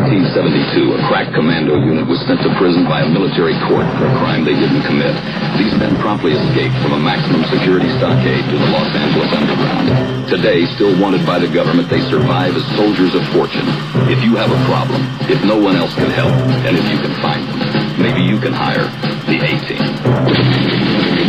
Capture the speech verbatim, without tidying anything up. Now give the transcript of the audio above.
nineteen seventy-two, a crack commando unit was sent to prison by a military court for a crime they didn't commit. These men promptly escaped from a maximum security stockade to the Los Angeles underground. Today, still wanted by the government, they survive as soldiers of fortune. If you have a problem, if no one else can help, and if you can find them, maybe you can hire the A-Team.